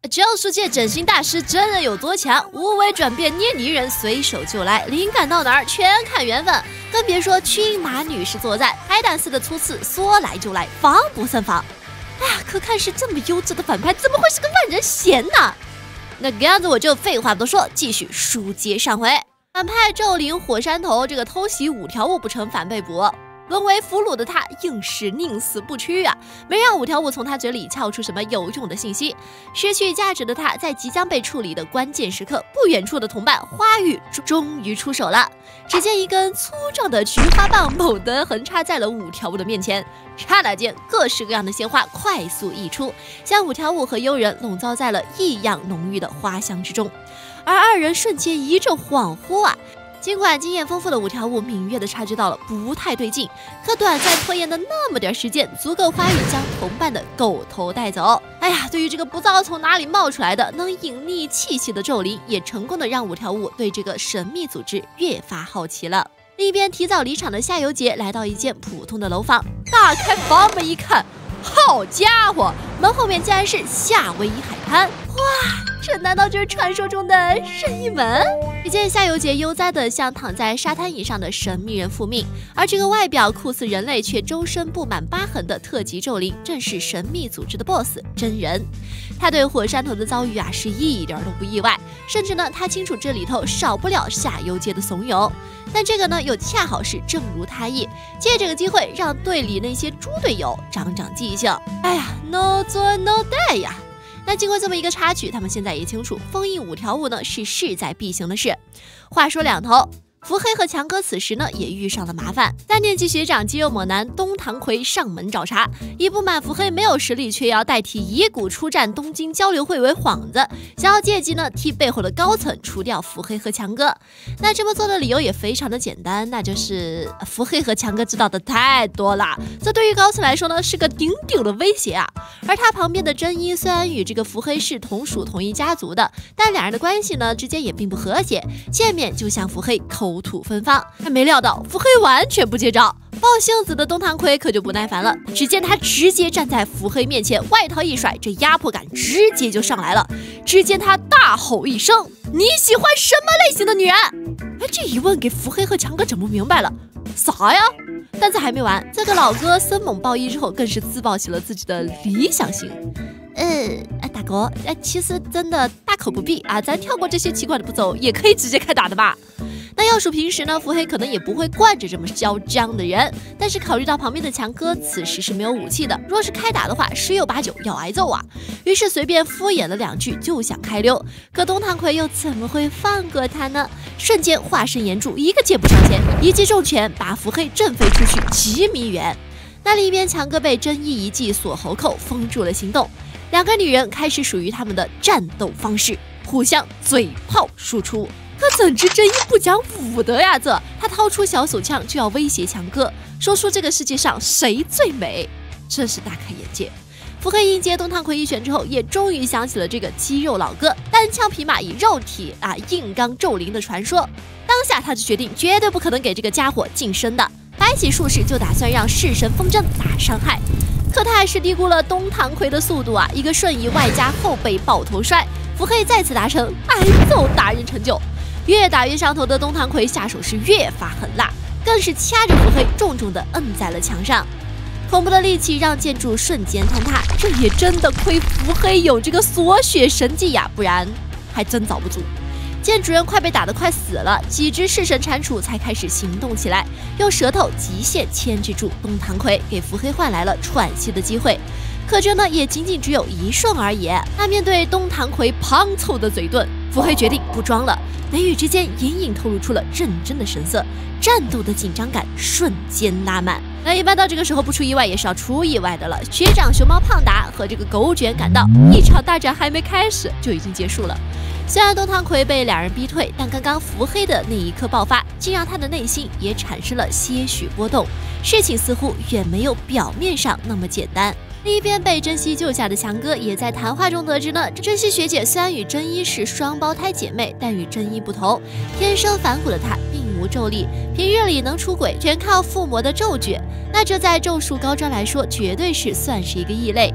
咒术界整形大师真人有多强？无为转变捏泥人，随手就来，灵感到哪儿全看缘分。更别说骏马女士作战，海胆似的粗刺，说来就来，防不胜防。哎呀，可看是这么优质的反派，怎么会是个万人嫌呢？那个样子我就废话不多说，继续书接上回。反派纣灵火山头这个偷袭5条悟不成，反被捕。沦为俘虏的他硬是宁死不屈啊，没让5条悟从他嘴里撬出什么有用的信息。失去价值的他在即将被处理的关键时刻，不远处的同伴花玉终于出手了。只见一根粗壮的菊花棒猛地横插在了5条悟的面前，刹那间各式各样的鲜花快速溢出，将5条悟和幽人笼罩在了异样浓郁的花香之中。而2人瞬间一阵恍惚啊。尽管经验丰富的5条悟敏锐地察觉到了不太对劲，可短暂拖延的那么点时间，足够花语将同伴的狗头带走。哎呀，对于这个不知道从哪里冒出来的能隐匿气息的纣灵，也成功的让5条悟对这个神秘组织越发好奇了。另一边提早离场的夏油杰来到一间普通的楼房，打开房门一看，好家伙，门后面竟然是夏威夷海滩！哇，这难道就是传说中的任意门？只见夏油杰悠哉地向躺在沙滩椅上的神秘人复命，而这个外表酷似人类却周身布满疤痕的特级纣灵，正是神秘组织的 BOSS 真人。他对火山头的遭遇啊是一点都不意外，甚至呢他清楚这里头少不了夏油杰的怂恿。但这个呢又恰好是正如他意，借这个机会让队里那些猪队友长长记性。哎呀 ，no 做 no die 呀！那经过这么一个插曲，他们现在也清楚，封印5条悟呢是势在必行的事。话说两头，伏黑和强哥此时呢也遇上了麻烦。3年级学长肌肉猛男东堂葵上门找茬，以不满伏黑没有实力，却要代替遗骨出战东京交流会为幌子，想要借机呢替背后的高层除掉伏黑和强哥。那这么做的理由也非常的简单，那就是伏黑和强哥知道的太多了，这对于高层来说呢是个顶顶的威胁啊。而他旁边的真一虽然与这个伏黑是同属同一家族的，但两人的关系呢之间也并不和谐，见面就向伏黑口吐芬芳。但没料到伏黑完全不接招，抱性子的东堂葵可就不耐烦了。只见他直接站在伏黑面前，外套一甩，这压迫感直接就上来了。只见他大吼一声：“你喜欢什么类型的女人？”哎，这一问给伏黑和强哥整不明白了，啥呀？但这还没完，这个老哥生猛暴衣之后，更是自曝起了自己的理想型。大哥，其实真的大可不必啊，咱跳过这些奇怪的步骤，也可以直接开打的嘛。那要数平时呢，伏黑可能也不会惯着这么嚣张的人，但是考虑到旁边的强哥此时是没有武器的，若是开打的话，10有8九要挨揍啊。于是随便敷衍了2句就想开溜，可东堂葵又怎么会放过他呢？瞬间化身岩柱，一个箭步上前，一记重拳把伏黑震飞出去几米远。那另一边强哥被真一一记锁喉扣封住了行动，2个女人开始属于他们的战斗方式，互相嘴炮输出。可怎知真一不讲武德呀，他掏出小手枪就要威胁强哥，说出这个世界上谁最美，真是大开眼界。伏黑迎接东堂葵一拳之后，也终于想起了这个肌肉老哥单枪匹马以肉体硬刚纣灵的传说。当下他就决定绝对不可能给这个家伙近身的，摆起术士就打算让式神风筝打伤害。可他还是低估了东堂葵的速度啊，一个瞬移外加后背抱头摔，伏黑再次达成挨揍达人成就。越打越上头的东堂葵下手是越发狠辣，更是掐着伏黑重重地摁在了墙上。恐怖的力气让建筑瞬间坍塌，这也真的亏伏黑有这个锁血神技呀，不然还真遭不住。见主人快被打得快死了，几只式神蟾蜍才开始行动起来，用舌头极限牵制住东堂葵，给伏黑换来了喘息的机会。可这呢也仅仅只有一瞬而已。那面对东堂葵胖凑的嘴遁，伏黑决定不装了，眉宇之间隐隐透露出了认真的神色，战斗的紧张感瞬间拉满。那一般到这个时候不出意外也是要出意外的了。学长熊猫胖达和这个狗卷赶到，一场大战还没开始就已经结束了。虽然东堂葵被2人逼退，但刚刚伏黑的那一刻爆发，竟让他的内心也产生了些许波动。事情似乎远没有表面上那么简单。另一边被珍惜救下的强哥也在谈话中得知呢，珍惜学姐虽然与真一是双胞胎姐妹，但与真一不同，天生反骨的她并无咒力，平日里能出轨全靠附魔的咒诀，那这在咒术高专来说绝对是算是一个异类。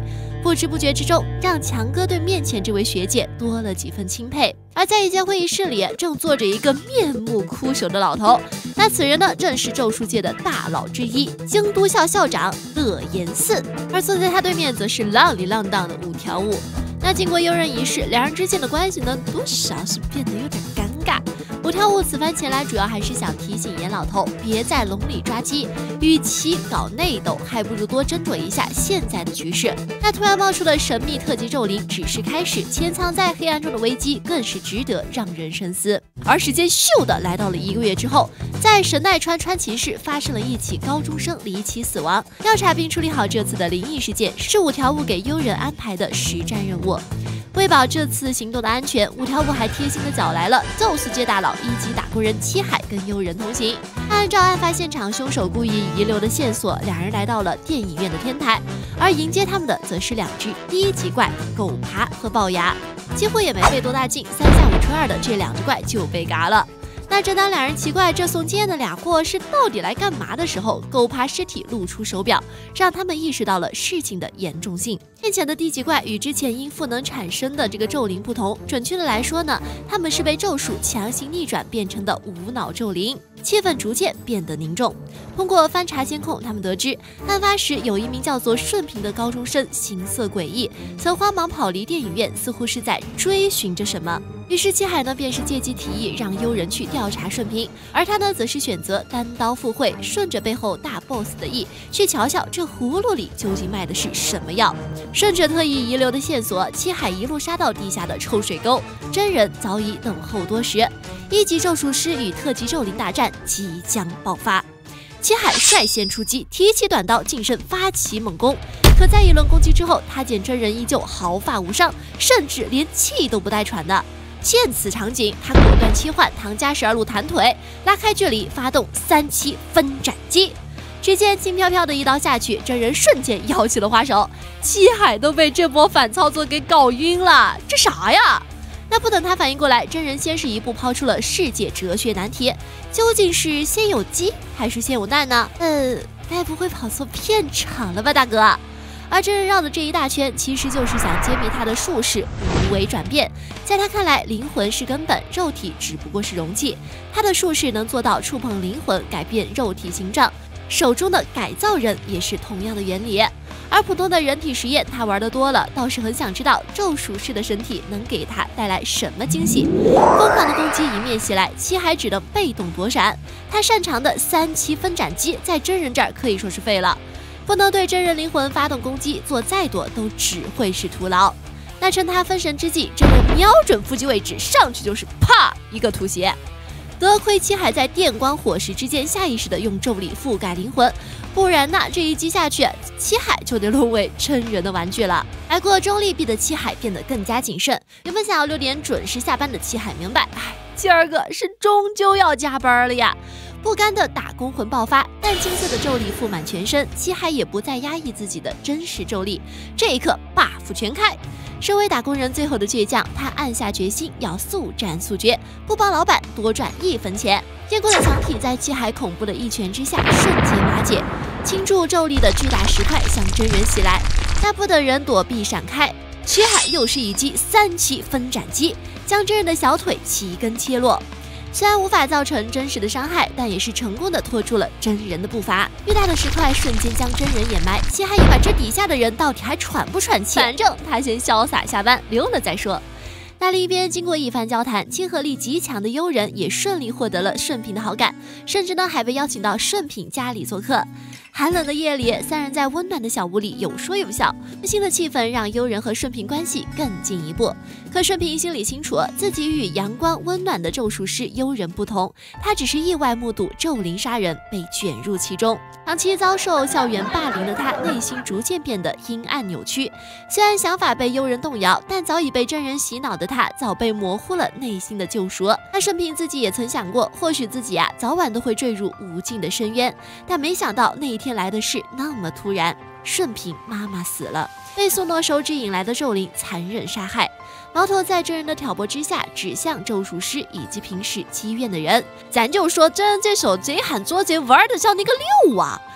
不知不觉之中，让强哥对面前这位学姐多了几分钦佩。而在一间会议室里，正坐着一个面目枯朽的老头。那此人呢，正是咒术界的大佬之一，京都校校长乐言寺。而坐在他对面，则是浪里浪荡的五条悟。那经过幽人一事，两人之间的关系呢，多少是变得有点尴尬。五条悟此番前来，主要还是想提醒严老头别在笼里抓鸡，与其搞内斗，还不如多斟酌一下现在的局势。那突然冒出的神秘特级咒灵只是开始，潜藏在黑暗中的危机更是值得让人深思。而时间咻的来到了1个月之后，在神奈川川崎市发生了一起高中生离奇死亡，调查并处理好这次的灵异事件是五条悟给幽人安排的实战任务。为保这次行动的安全，五条悟还贴心的找来了咒术界大佬一级打工人七海跟幽人同行。按照案发现场凶手故意遗留的线索，两人来到了电影院的天台，而迎接他们的则是2只1级怪狗爬和龅牙。几乎也没费多大劲，3下5除2的这2只怪就被嘎了。那正当两人奇怪这送经验的俩货是到底来干嘛的时候，狗爬尸体露出手表，让他们意识到了事情的严重性。面前的低级怪与之前因赋能产生的这个咒灵不同，准确的来说呢，他们是被咒术强行逆转变成的无脑咒灵。气氛逐渐变得凝重。通过翻查监控，他们得知案发时有一名叫做顺平的高中生行色诡异，曾慌忙跑离电影院，似乎是在追寻着什么。于是七海呢便是借机提议让幽人去调查顺平，而他呢则是选择单刀赴会，顺着背后大 boss 的意去瞧瞧这葫芦里究竟卖的是什么药。顺着特意遗留的线索，七海一路杀到地下的臭水沟，真人早已等候多时。1级咒术师与特级咒灵大战即将爆发，七海率先出击，提起短刀近身发起猛攻。可在一轮攻击之后，他见真人依旧毫发无伤，甚至连气都不带喘的。见此场景，他果断切换唐家12路弹腿，拉开距离，发动3七分斩击。只见轻飘飘的一刀下去，真人瞬间摇起了花手，七海都被这波反操作给搞晕了。这啥呀？那不等他反应过来，真人先是一步抛出了世界哲学难题：究竟是先有鸡还是先有蛋呢？该不会跑错片场了吧，大哥？而真人绕的这一大圈，其实就是想揭秘他的术式无为转变。在他看来，灵魂是根本，肉体只不过是容器。他的术式能做到触碰灵魂，改变肉体形状。手中的改造人也是同样的原理。而普通的人体实验他玩得多了，倒是很想知道咒术师的身体能给他带来什么惊喜。疯狂的攻击迎面袭来，七海只能被动躲闪。他擅长的3七分斩击在真人这儿可以说是废了，不能对真人灵魂发动攻击，做再多都只会是徒劳。那趁他分神之际，真人瞄准腹肌位置，上去就是啪一个吐血。得亏七海在电光火石之间下意识的用咒力覆盖灵魂，不然那这一击下去，七海就得沦为真人的玩具了。挨过中力臂的七海变得更加谨慎。原本想要6点准时下班的七海明白，今儿个是终究要加班了呀。不甘的打工魂爆发，淡金色的咒力覆满全身，七海也不再压抑自己的真实咒力。这一刻 buff 全开。身为打工人最后的倔强，他暗下决心要速战速决，不帮老板多赚1分钱。坚固的墙体在七海恐怖的一拳之下瞬间瓦解，倾注咒力的巨大石块向真人袭来，那不等人躲避闪开，七海又是一击3七分斩击，将真人的小腿齐根切落。虽然无法造成真实的伤害，但也是成功的拖住了真人的步伐。巨大的石块瞬间将真人掩埋，七海也把这底下的人到底还喘不喘气，反正他先潇洒下班，溜了再说。那另一边，经过一番交谈，亲和力极强的幽人也顺利获得了顺平的好感，甚至呢还被邀请到顺平家里做客。寒冷的夜里，3人在温暖的小屋里有说有笑，温馨的气氛让幽人和顺平关系更进一步。可顺平心里清楚，自己与阳光温暖的咒术师幽人不同，他只是意外目睹咒灵杀人，被卷入其中。长期遭受校园霸凌的他，内心逐渐变得阴暗扭曲。虽然想法被幽人动摇，但早已被真人洗脑的他，早被模糊了内心的救赎。那顺平自己也曾想过，或许自己早晚都会坠入无尽的深渊，但没想到那一天来的是那么突然。顺平妈妈死了，被苏诺手指引来的咒灵残忍杀害。矛头在真人的挑拨之下指向咒术师以及平时积怨的人。咱就说真人这手贼喊捉贼玩的像那个溜啊！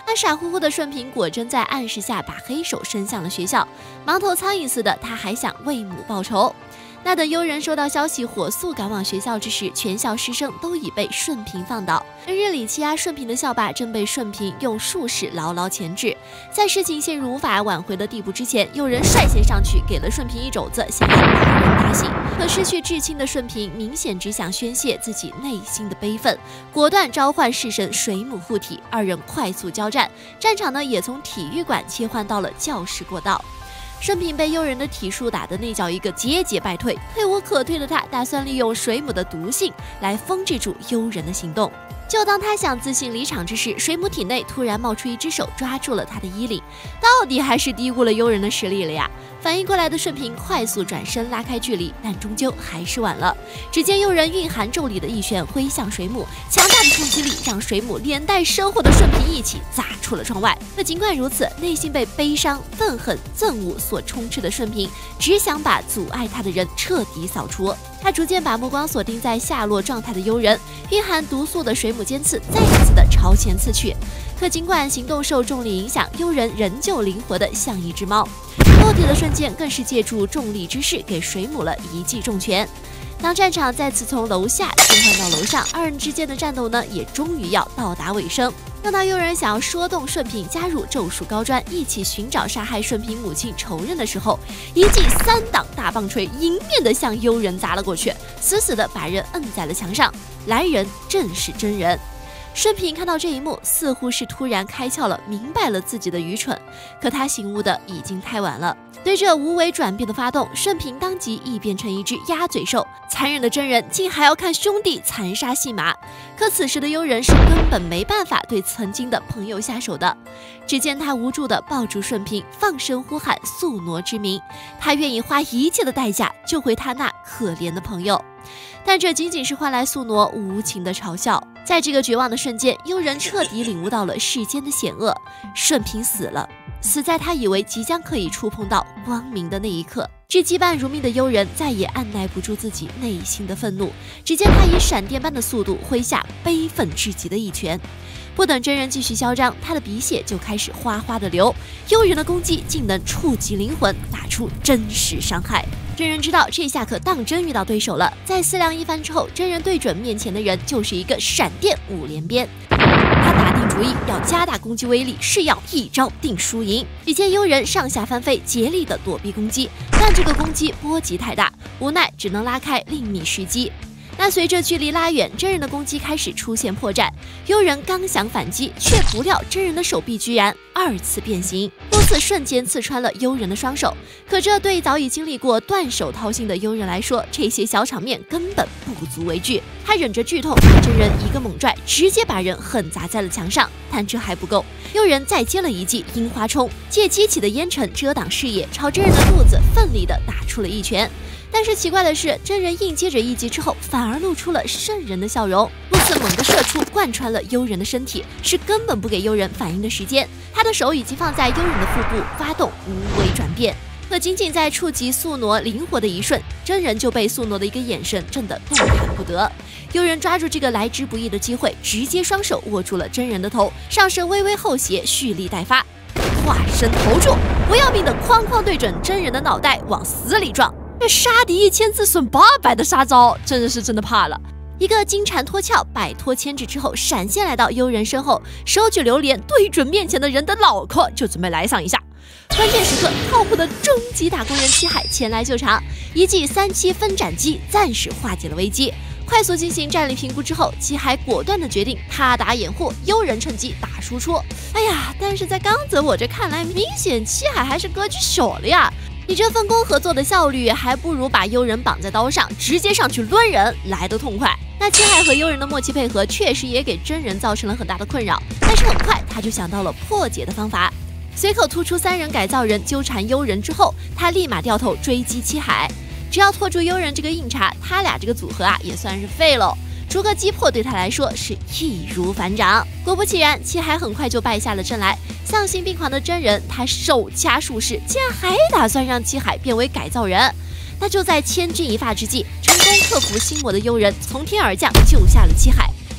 那傻乎乎的顺平果真在暗示下把黑手伸向了学校，盲头苍蝇似的，他还想为母报仇。那等悠人收到消息，火速赶往学校之时，全校师生都已被顺平放倒。日里欺压顺平的校霸正被顺平用术士牢牢钳制。在事情陷入无法挽回的地步之前，有人率先上去给了顺平一肘子，想要把人打醒。可失去至亲的顺平明显只想宣泄自己内心的悲愤，果断召唤式神水母护体，二人快速交战。战场呢也从体育馆切换到了教室过道。顺平被悠人的体术打得那叫一个节节败退，退无可退的他打算利用水母的毒性来封制住悠人的行动。就当他想自信离场之时，水母体内突然冒出一只手抓住了他的衣领，到底还是低估了悠人的实力了呀！反应过来的顺平快速转身拉开距离，但终究还是晚了。只见悠人蕴含咒力的一拳挥向水母，强大的冲击力让水母连带身后的顺平一起砸出了窗外。可尽管如此，内心被悲伤、愤恨、憎恶所充斥的顺平，只想把阻碍他的人彻底扫除。他逐渐把目光锁定在下落状态的悠人，蕴含毒素的水母尖刺再一次的朝前刺去。可尽管行动受重力影响，悠人仍旧灵活的像一只猫。落地的瞬间，更是借助重力之势给水母了一记重拳。当战场再次从楼下切换到楼上，二人之间的战斗呢，也终于要到达尾声。当到悠人想要说动顺平加入咒术高专，一起寻找杀害顺平母亲仇人的时候，一记3档大棒槌迎面的向悠人砸了过去，死死的把人摁在了墙上。来人正是真人。顺平看到这一幕，似乎是突然开窍了，明白了自己的愚蠢。可他醒悟的已经太晚了。对这无为转变的发动，顺平当即亦变成一只鸭嘴兽。残忍的真人竟还要看兄弟残杀戏码。可此时的悠人是根本没办法对曾经的朋友下手的。只见他无助地抱住顺平，放声呼喊宿傩之名。他愿意花一切的代价救回他那可怜的朋友。但这仅仅是换来宿傩无情的嘲笑。在这个绝望的瞬间，悠人彻底领悟到了世间的险恶。顺平死了，死在他以为即将可以触碰到光明的那一刻。至羁绊如命的悠人再也按耐不住自己内心的愤怒，只见他以闪电般的速度挥下悲愤至极的一拳。不等真人继续嚣张，他的鼻血就开始哗哗的流。悠人的攻击竟能触及灵魂，打出真实伤害。真人知道这下可当真遇到对手了，在思量一番之后，真人对准面前的人就是一个闪电5连鞭。他打定主意要加大攻击威力，是要一招定输赢。只见悠人上下翻飞，竭力的躲避攻击，但这个攻击波及太大，无奈只能拉开另觅时机。那随着距离拉远，真人的攻击开始出现破绽。悠人刚想反击，却不料真人的手臂居然2次变形，多次瞬间刺穿了悠人的双手。可这对早已经历过断手掏心的悠人来说，这些小场面根本不足为惧。他忍着剧痛，真人一个猛拽，直接把人狠砸在了墙上。但这还不够，悠人再接了一记樱花冲，借激起的烟尘遮挡视野，朝真人的肚子奋力的打出了一拳。但是奇怪的是，真人硬接着一击之后，反而露出了瘆人的笑容，如此猛地射出，贯穿了悠人的身体，是根本不给悠人反应的时间。他的手已经放在悠人的腹部，发动无为转变。可仅仅在触及宿傩灵活的一瞬，真人就被宿傩的一个眼神震得动弹不得。悠人抓住这个来之不易的机会，直接双手握住了真人的头，上身微微后斜，蓄力待发，化身投柱，不要命的哐哐对准真人的脑袋往死里撞。这杀敌1000自损800的杀招，真的怕了。一个金蝉脱壳，摆脱牵制之后，闪现来到悠人身后，手举榴莲对准面前的人的脑壳，就准备来上一下。关键时刻，靠谱的终极打工人七海前来救场，一记3-7分斩击暂时化解了危机。快速进行战力评估之后，七海果断的决定他打掩护，悠人趁机打输出。哎呀，但是在刚泽我这看来，明显七海还是格局小了呀。你这分工合作的效率，还不如把悠人绑在刀上，直接上去抡人来得痛快。那七海和悠人的默契配合，确实也给真人造成了很大的困扰。但是很快他就想到了破解的方法，随口突出3人改造人纠缠悠人之后，他立马掉头追击七海。只要拖住悠人这个硬茬，他俩这个组合啊也算是废喽。逐个击破对他来说是易如反掌。果不其然，七海很快就败下了阵来。丧心病狂的真人，他手掐术士，竟然还打算让七海变为改造人。那就在千钧一发之际，成功克服心魔的悠人从天而降，救下了七海。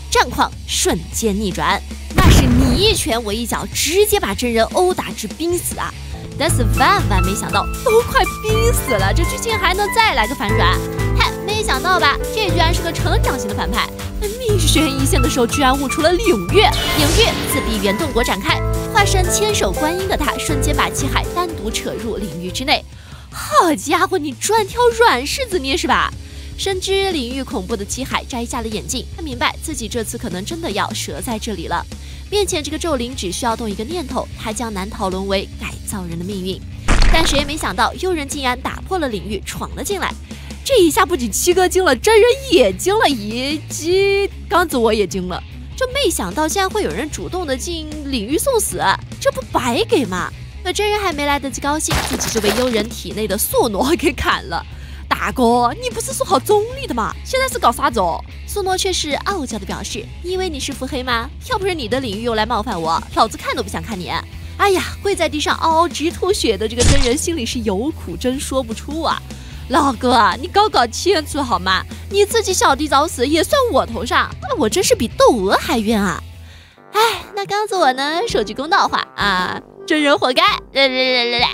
战况瞬间逆转，那是你一拳我一脚，直接把真人殴打至濒死啊！但是万万没想到，都快逼死了，这剧情还能再来个反转？嗨，没想到吧？这居然是个成长型的反派。命悬一线的时候，居然悟出了领域。领域自比原动国展开，化身千手观音的他，瞬间把七海单独扯入领域之内。好家伙，你专挑软柿子捏是吧？深知领域恐怖的七海摘下了眼镜，他明白自己这次可能真的要折在这里了。面前这个咒灵只需要动一个念头，他将难逃沦为改造人的命运。但谁也没想到，幽人竟然打破了领域，闯了进来。这一下不仅七哥惊了，真人也惊了，以及刚子我也惊了。就没想到竟然会有人主动的进领域送死，这不白给吗？可真人还没来得及高兴，自己就被幽人体内的宿傩给砍了。大哥，你不是说好中立的吗？现在是搞啥子哦？苏诺却是傲娇的表示：“你以为你是腹黑吗？要不是你的领域又来冒犯我，老子看都不想看你。”哎呀，跪在地上嗷嗷直吐血的这个真人心里是有苦真说不出啊！老哥，你搞搞清楚好吗？你自己小弟早死也算我头上，我真是比窦娥还冤啊！哎，那刚子我呢，说句公道话啊，真人活该。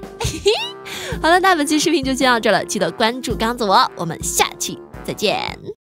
好了，那本期视频就先到这了，记得关注刚子我，我们下期再见。